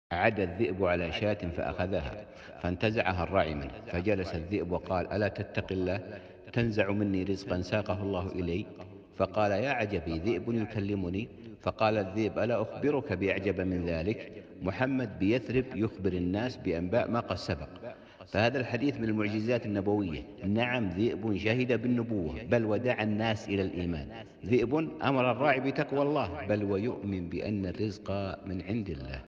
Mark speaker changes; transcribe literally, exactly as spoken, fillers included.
Speaker 1: عدا الذئب على شاة فأخذها فانتزعها الراعي منه، فجلس الذئب وقال: ألا تتق الله؟ تنزع مني رزقا ساقه الله إلي. فقال: يا عجبي، ذئب يكلمني؟ فقال الذئب: ألا أخبرك بأعجب من ذلك؟ محمد بيثرب يخبر الناس بأنباء ما قد سبق. فهذا الحديث من المعجزات النبوية. نعم، ذئب شهد بالنبوة بل ودعا الناس إلى الإيمان. ذئب أمر الراعي بتقوى الله بل ويؤمن بأن الرزق من عند الله.